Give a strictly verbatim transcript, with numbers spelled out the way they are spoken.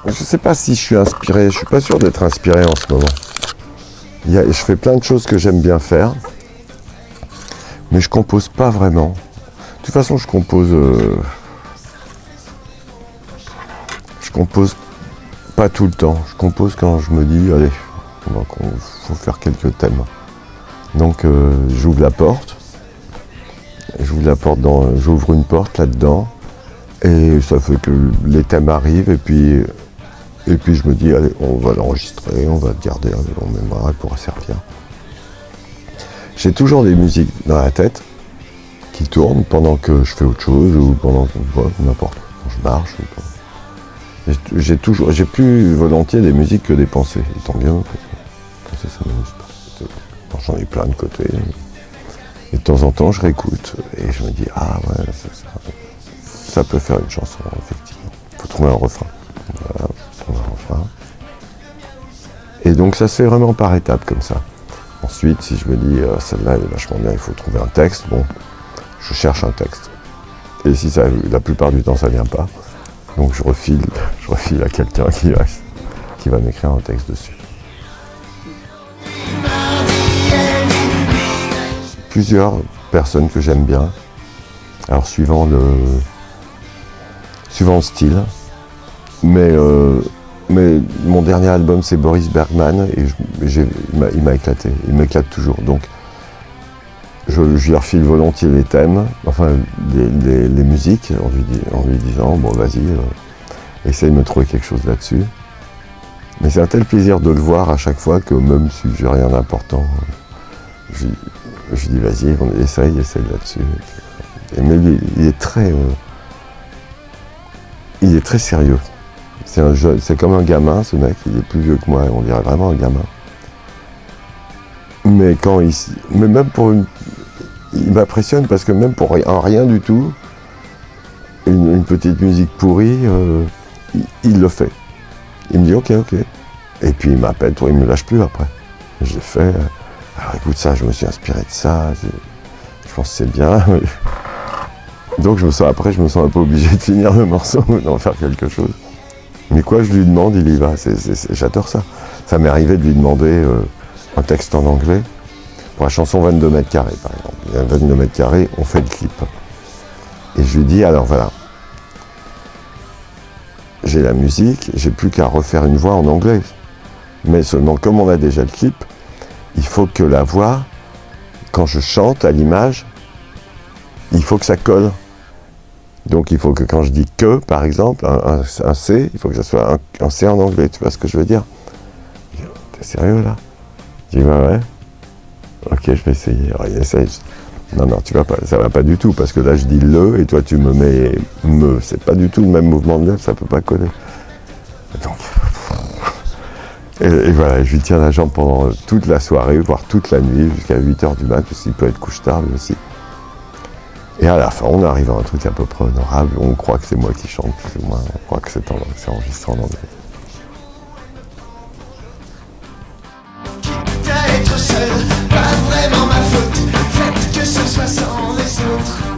je sais pas si je suis inspiré, je suis pas sûr d'être inspiré en ce moment. Il y a, je fais plein de choses que j'aime bien faire, mais je compose pas vraiment. De toute façon, je compose... Euh, je compose pas tout le temps. Je compose quand je me dis, allez, donc il faut faire quelques thèmes. Donc euh, j'ouvre la porte, j'ouvre la porte dans, j'ouvre une porte là-dedans, et ça fait que les thèmes arrivent, et puis, et puis je me dis, allez, on va l'enregistrer, on va le garder en mémoire, elle pourra servir. J'ai toujours des musiques dans la tête qui tournent pendant que je fais autre chose, ou pendant que, voilà, n'importe, quand je marche. Ou quand... J'ai toujours, j'ai plus volontiers des musiques que des pensées, et tant bien, penser ça m'amuse pas. J'en ai plein de côtés, et de temps en temps je réécoute, et je me dis, ah ouais, ça, ça, ça peut faire une chanson, effectivement. Il faut trouver un refrain. Voilà, trouver un refrain. Et donc ça se fait vraiment par étapes comme ça. Ensuite, si je me dis, euh, celle-là elle est vachement bien, il faut trouver un texte, bon, je cherche un texte. Et si ça, la plupart du temps ça vient pas, donc je refile, je refile à quelqu'un qui va, qui va m'écrire un texte dessus. Plusieurs personnes que j'aime bien, alors suivant le, suivant le style, mais, euh, mais mon dernier album c'est Boris Bergman, et je, il m'a éclaté, il m'éclate toujours, donc je, je leur file volontiers les thèmes, enfin les, les, les musiques, en lui, en lui disant, bon vas-y, euh, essaye de me trouver quelque chose là-dessus. Mais c'est un tel plaisir de le voir à chaque fois que même si j'ai rien d'important, je, je dis vas-y, essaye, essaye là-dessus. Mais il, il est très, euh, il est très sérieux. C'est un jeune, c'est comme un gamin, ce mec. Il est plus vieux que moi, on dirait vraiment un gamin. Mais quand il, mais même pour une, il m'impressionne parce que même pour rien, rien du tout, une, une petite musique pourrie, euh, il, il le fait. Il me dit ok, ok. Et puis il m'appelle, toi, il me lâche plus après. J'ai fait. Alors écoute ça, je me suis inspiré de ça, je pense que c'est bien. Donc je me sens, après je me sens un peu obligé de finir le morceau, d'en faire quelque chose. Mais quoi je lui demande, il y va, j'adore ça. Ça m'est arrivé de lui demander euh, un texte en anglais, pour la chanson vingt-deux mètres carrés par exemple. Il y a vingt-deux mètres carrés, on fait le clip. Et je lui dis, alors voilà, j'ai la musique, j'ai plus qu'à refaire une voix en anglais. Mais seulement comme on a déjà le clip, il faut que la voix, quand je chante à l'image, il faut que ça colle. Donc il faut que quand je dis que, par exemple, un, un, un C, il faut que ça soit un, un C en anglais, tu vois ce que je veux dire? T'es sérieux là? Je dis ouais, ouais. Ok, je vais essayer. Alors il essaye. Non, non, tu vas pas, ça va pas du tout, parce que là je dis le, et toi tu me mets me. C'est pas du tout le même mouvement de lèvres, ça peut pas coller. Donc... Et, et voilà, je lui tiens la jambe pendant toute la soirée, voire toute la nuit, jusqu'à huit heures du mat, parce qu'il peut être couche-tard lui aussi. Et à la fin, on arrive à un truc à peu près honorable, on croit que c'est moi qui chante, plus ou moins, on croit que c'est enregistré en anglais. Quitte à être seul, pas vraiment ma faute, faites que ce soit sans les autres.